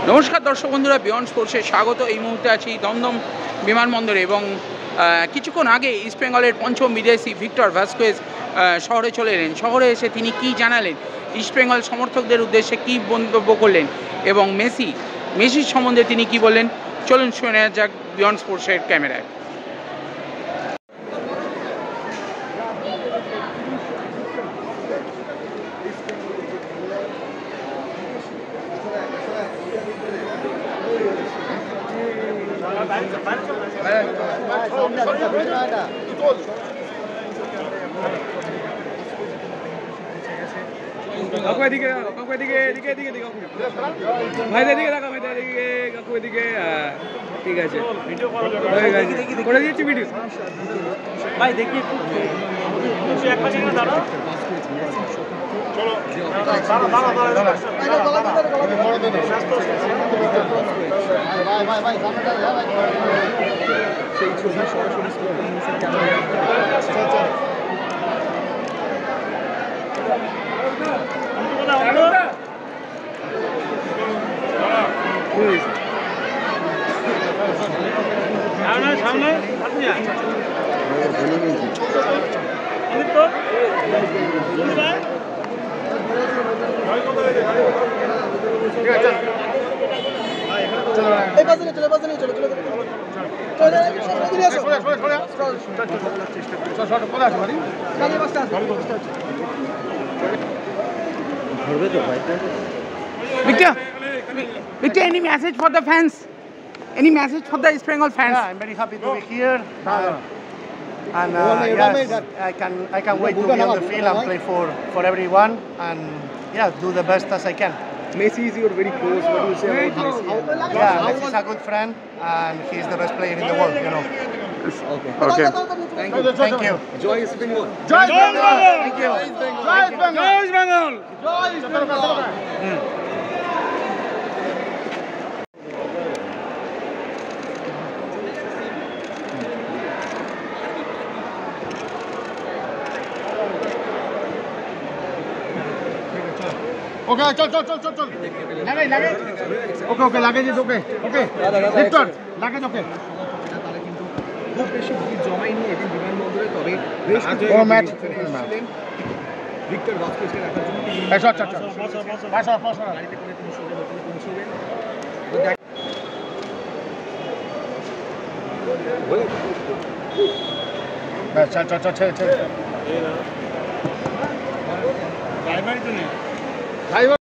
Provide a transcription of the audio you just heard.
নমস্কার দর্শক বন্ধুরা, বিয়ন্ড স্পোর্টসে স্বাগত। এই মুহূর্তে আছি দমদম বিমানবন্দরে এবং কিছুক্ষণ আগে ইস্টবেঙ্গলের পঞ্চম বিদেশি ভিক্টর ভাস্কুয়েজ শহরে চলে এলেন। শহরে এসে তিনি কি জানালেন, ইস্টবেঙ্গল সমর্থকদের উদ্দেশ্যে কি মন্তব্য করলেন এবং মেসির সম্বন্ধে তিনি কি বললেন, চলুন শুনে নেওয়া যাক বিয়ন্ড স্পোর্টসের ক্যামেরায়। ঠিক আছে, করে দিয়েছি ভিডিও ভাই, দেখি সেই ছবি সরাসরি সামনে Victor, any message for the fans? Any message for the East Bengal fans? Yeah, I'm very happy to be here. And yes, I can wait to be on the field and play for everyone. And yeah, do the best as I can. Messi is your very close. What do you say about Messi? Yeah, Messi is a good friend, and he's the best player in the world, you know. Okay. Thank you. Thank you. Joy East Bengal. Joy Bengal! Thank you. Joy Bengal. Okay, chal. Lage. Okay, luggage is okay. Okay. Victor, luggage okay. খুব বেশি ভিড় জমায়নি এদিন বিমানবন্দরে, তবে match Victor ভাস্কুয়েজকে রাখার জন্য গাড়িতে করে তিনি সোজা হোটেলে পৌঁছবেন। চল।